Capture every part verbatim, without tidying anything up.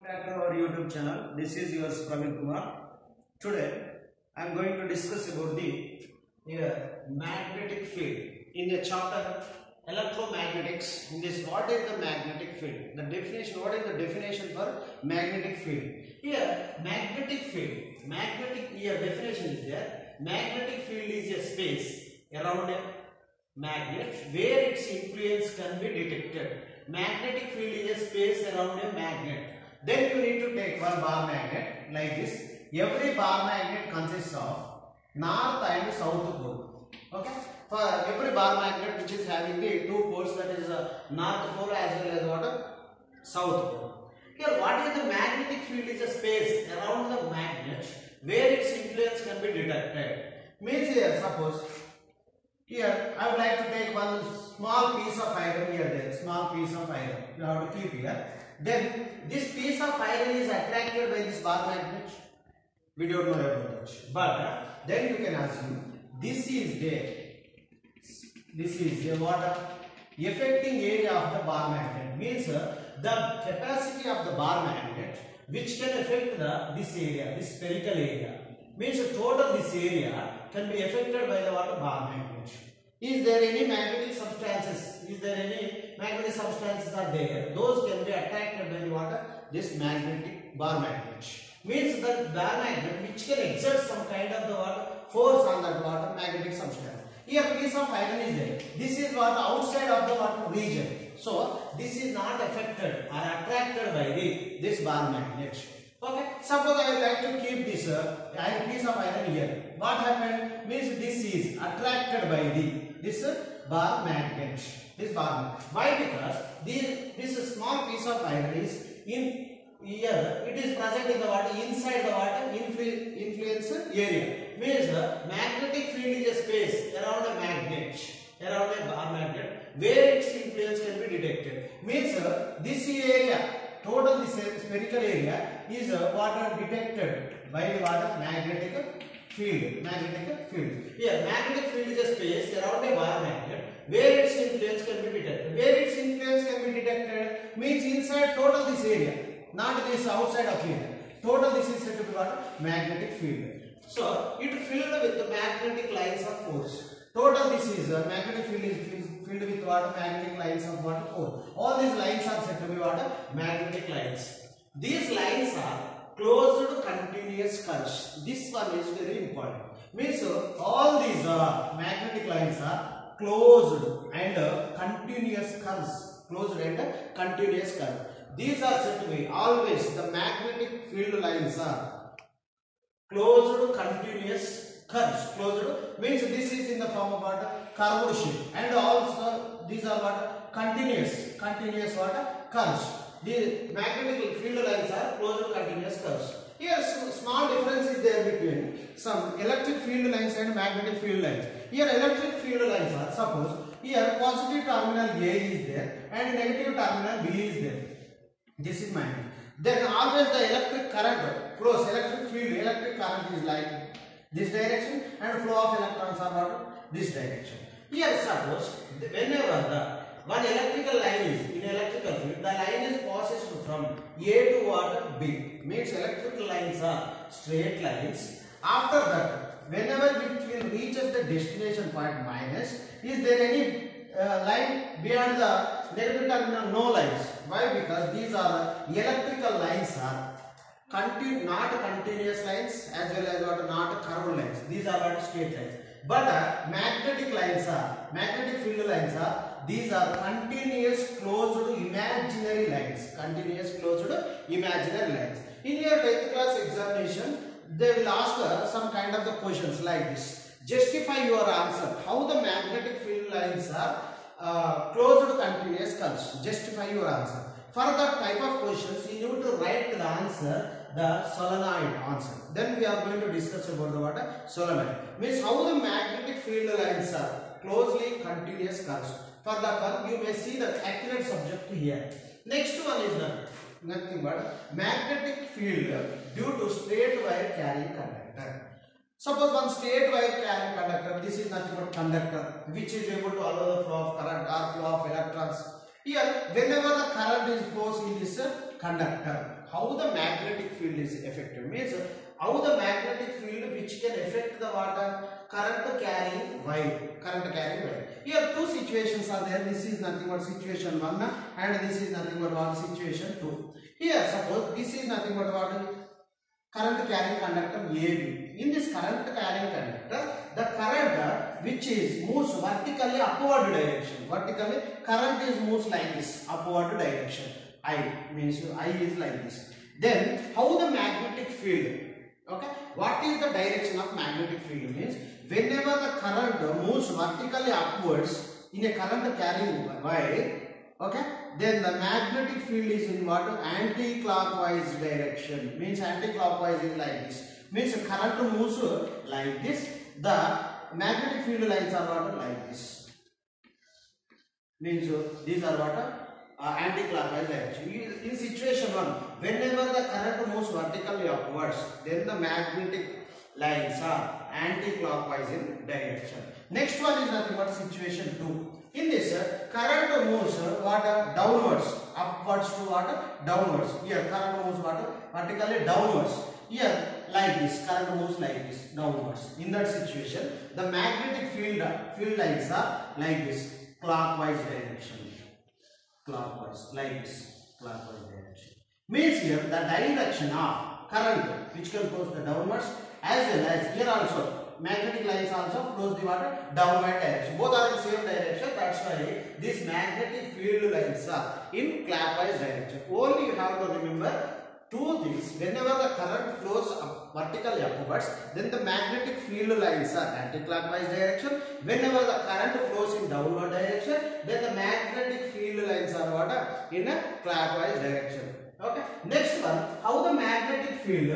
Back to our YouTube channel. This is yours Praveen Kumar. Today I am going to discuss about the uh, magnetic field in the chapter electromagnetics. In this, what is the magnetic field? The definition. What is the definition for magnetic field? Here, magnetic field. Magnetic. Here, definition is there. Magnetic field is a space around a magnet where its influence can be detected. Magnetic field is a space around a magnet. Then you need to take one bar magnet like this. Every bar magnet consists of north and south pole. Okay. For every bar magnet which is having the two poles, that is a north pole as well as what? South pole. Here, what is the magnetic field? Is a space around the magnet where its influence can be detected. Means here, suppose here I would like to take one small piece of iron here. There, small piece of iron. You have to keep here. Then this piece of iron is attracted by this bar magnet. We don't know about that. But uh, then you can assume this is there. This is the water affecting area of the bar magnet. Means uh, the capacity of the bar magnet which can affect the this area, this spherical area. Means uh, total this area can be affected by the water bar magnet. Is there any magnetic substances? Is there any magnetic substances are there? Those can be attracted by the water, this magnetic bar magnet. Means that bar magnet which can exert some kind of the water force on that water magnetic substance. Here piece of iron is there. This is what outside of the water region. So this is not affected or attracted by the this bar magnet. Okay. Suppose I would like to keep this uh, iron piece of iron here. What happened? Means this is attracted by the this uh, bar magnet. This bar magnet. Why? Because this this small piece of iron is in here. It is present in the water, inside the water influ influence area. Means the magnetic field is a space around a magnet, around a bar magnet, where its influence can be detected. Means uh, this area, total this spherical area is uh, water detected by the water magnetic field. Magnetic field. Here, magnetic field is a space around a bar magnet where its influence can be detected. Where its influence can be detected means inside total this area, not this outside of here. Total this is said to be what? Magnetic field. So it filled with the magnetic lines of force. Total this is uh, magnetic field is filled with what? Magnetic lines of what? Force. All these lines are said to be what? Magnetic lines. These lines are closed continuous curves. This one is very important. Means uh, all these uh, magnetic lines are closed and uh, continuous curves. Closed and uh, continuous curve. These are said to be always the magnetic field lines are closed continuous curves. Closed means this is in the form of what? Curved shape. And also these are what? Continuous. Continuous what? Curves. The magnetic field lines are closed continuous curves. Here small difference is there between some electric field lines and magnetic field lines. Here electric field lines are, suppose here positive terminal A is there and negative terminal B is there. This is magnet. Then always the electric current flows, electric field, electric current is like this direction and flow of electrons are what? This direction. Here suppose whenever the one electrical line is in electrical field, the line is passed from A to what? B. Means electrical lines are straight lines. After that, whenever it will reaches the destination point minus, is there any uh, line beyond the negative terminal? No lines. Why? Because these are electrical lines are continu not continuous lines as well as what? Not curved lines. These are what? Straight lines. But uh, magnetic lines are, magnetic field lines are, these are continuous closed imaginary lines. Continuous closed imaginary lines. In your tenth class examination, they will ask uh, some kind of the questions like this. Justify your answer. How the magnetic field lines are uh, closed continuous curves. Justify your answer. For that type of questions, you need to write the answer, the solenoid answer. Then we are going to discuss about the what? Solenoid. Means how the magnetic field lines are closely continuous curves. For the curve, you may see the accurate subject here. Next one is the nothing but magnetic field due to straight wire carrying conductor. Suppose one straight wire carrying conductor, this is nothing but conductor which is able to allow the flow of current or flow of electrons. Here, whenever the current is flows in this conductor, how the magnetic field is effective means how the magnetic field which can affect the water current carrying wire, current carrying wire. Here two situations are there. This is nothing but situation one and this is nothing but what situation two. Here suppose this is nothing but what current carrying conductor A B. In this current carrying conductor, the current which is moves vertically upward direction. Vertically current is moves like this upward direction. I means I is like this. Then how the magnetic field? Okay, what is the direction of magnetic field means whenever the current moves vertically upwards in a current carrying wire, okay, then the magnetic field is in what anti-clockwise direction means anti-clockwise is like this means the current moves like this, the magnetic field lines are what like this means these are what Uh, anti-clockwise direction. In situation one, whenever the current moves vertically upwards, then the magnetic lines are anti-clockwise in direction. Next one is nothing but situation two. In this, uh, current moves uh, what uh, downwards, upwards to what uh, downwards. Here current moves what uh, vertically downwards. Here like this, current moves like this downwards. In that situation, the magnetic field uh, field lines are like this, clockwise direction. Clockwise, like this, clockwise direction. Means here the direction of current which can flow the downwards as well as here also magnetic lines also flows the water downward direction. Both are in same direction. That's why these magnetic field lines are in clockwise direction. Only you have to remember two things. Whenever the current flows up vertically upwards, then the magnetic field lines are anti-clockwise direction. Whenever the current flows in downward direction, then the magnetic field lines are what? In a clockwise direction. Okay. Next one, how the magnetic field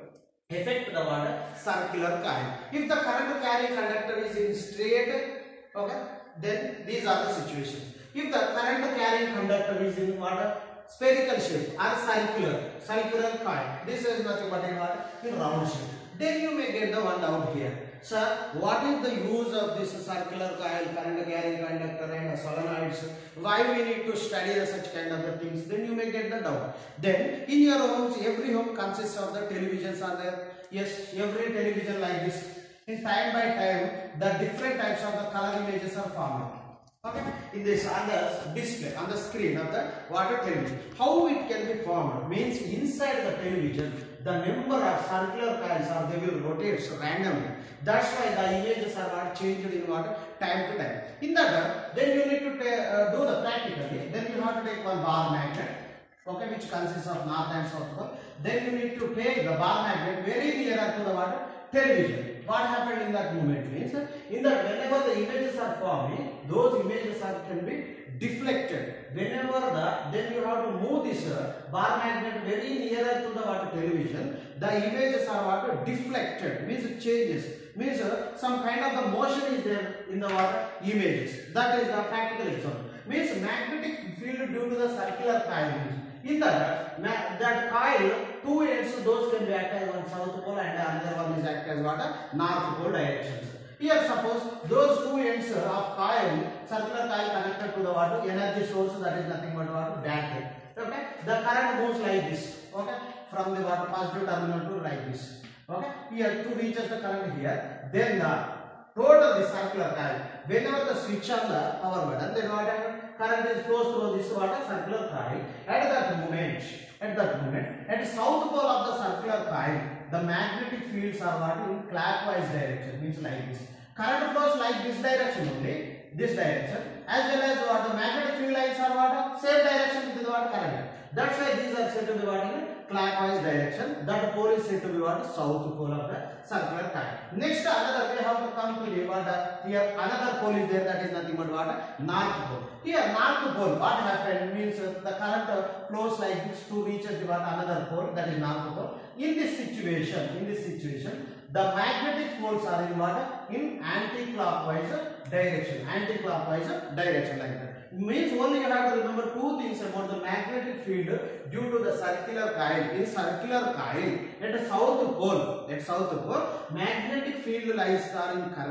affect the what? Circular coil. If the current carrying conductor is in straight, okay, then these are the situations. If the current carrying conductor is in what? Spherical shape or circular, circular coil. This is nothing but in what? In round shape. Then you may get the one doubt here. Sir, what is the use of this circular coil, current carrying conductor and solenoids? Why we need to study such kind of the things? Then you may get the doubt. Then in your homes, every home consists of the televisions are there. Yes, every television like this. In time by time, the different types of the color images are formed. Okay, in this on the display on the screen of the water television. How it can be formed means inside the television the number of circular coils are they will rotate so randomly. That's why the images are not changed in what time to time. In that then you need to uh, do the practically. Then you have to take one bar magnet, okay, which consists of north and south pole. Then you need to take the bar magnet very nearer to the water television. What happened in that moment means in that whenever the images are forming, those images are can be deflected. Whenever the then you have to move this uh, bar magnet very nearer to the water television, the images are what deflected means it changes means uh, some kind of the motion is there in the water images. That is the practical example. Means magnetic field due to the circular coil. In that, that coil, two ends, those can be act as one south pole and another one is act as what? North pole directions. Here suppose those two ends of coil, circular coil connected to the water energy source, that is nothing but what? Battery. Okay? The current moves like this. Okay? From the water positive terminal to like this. Okay? Here two reaches the current here. Then the total the circular coil. Whenever the switch on the power button, then what happens? Current is flows through this water circular coil. At that moment, at that moment, at the south pole of the circular coil, the magnetic fields are what in clockwise direction, means like this. Current flows like this direction only, this direction, as well as what the magnetic field lines are what same direction with the what current. That's why these are said to be what in clockwise direction. That pole is said to be what south pole of the circular coil. Next, another we have to come to the what here another pole is there, that is nothing but what north pole. Here north pole, what happened means uh, the current uh, flows like this to reaches the what another pole, that is north pole. In this situation, in this situation, the magnetic poles are in what in anti-clockwise direction, anti-clockwise direction like that. Means only you have to remember two things about the magnetic field due to the circular coil. In circular coil, at the south pole, at south pole, magnetic field lines are in current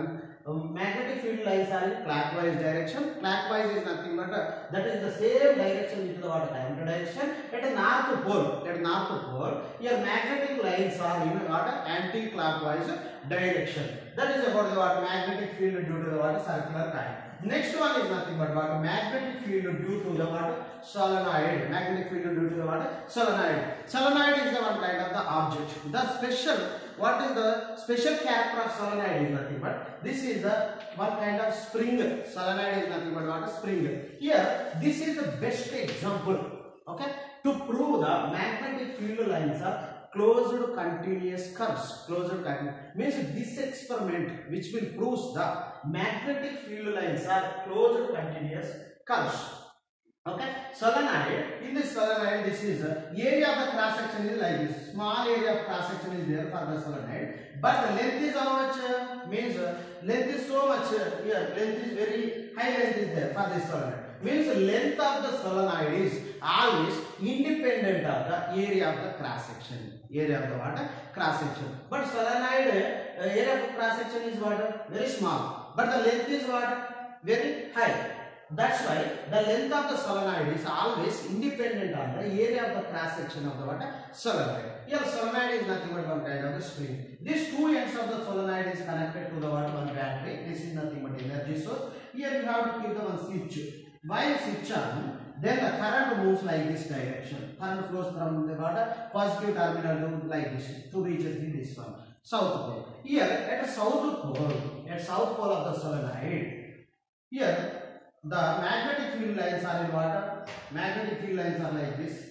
um, magnetic field lines are in clockwise direction. Clockwise is nothing but uh, that is the same direction into the what counter direction. At a north pole, at north pole, your magnetic lines are in what anti-clockwise direction. That is about the what magnetic field due to the what circular coil. Next one is nothing but what magnetic field due to the what solenoid. Magnetic field due to the what solenoid. Solenoid is the one kind of the object. The special, what is the special character of solenoid is nothing but this is the one kind of spring. Solenoid is nothing but what spring. Here, this is the best example. Okay, to prove the magnetic field lines are closed continuous curves. Closed continuous means this experiment which will prove the magnetic field lines are closed continuous curves. Okay, solenoid. In this solenoid, this is uh, area of the cross section is like this. Small area of cross section is there for the solenoid, but the length is how much? Uh, means uh, length is so much. Uh, here, length is very high. Length is there for this solenoid. Means the length of the solenoid is always independent of the area of the cross section. Area of the water cross section. But solenoid uh, area of cross section is what? Very small. But the length is what? Very high. That's why the length of the solenoid is always independent on the area of the cross section of the water solenoid. Here solenoid is nothing but one kind of the spring. These two ends of the solenoid is connected to the what one battery. This is nothing but energy source. Here you have to keep the one switch. While switch on, then the current moves like this direction. Current flows from the water positive terminal to like this to reaches in this one south pole. Here at the south pole, at south pole of the solenoid, here the magnetic field lines are in water. Magnetic field lines are like this.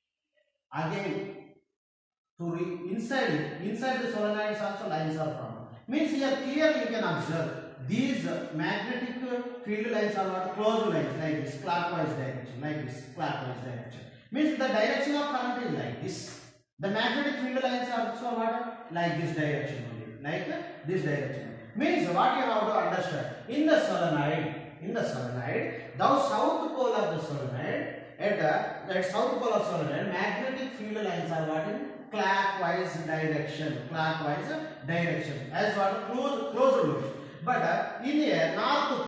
Again, to re inside inside the solenoids also lines are formed. Means here clearly you can observe these magnetic field lines are what closed lines like this, clockwise direction, like this, clockwise direction. Means the direction of current is like this. The magnetic field lines are also what like this direction only, like this direction. Means what you have to understand in the solenoid. In the solenoid, the south pole of the solenoid, at the at south pole of solenoid, magnetic field lines are what in clockwise direction, clockwise direction, as what close closed loop. But uh, in a north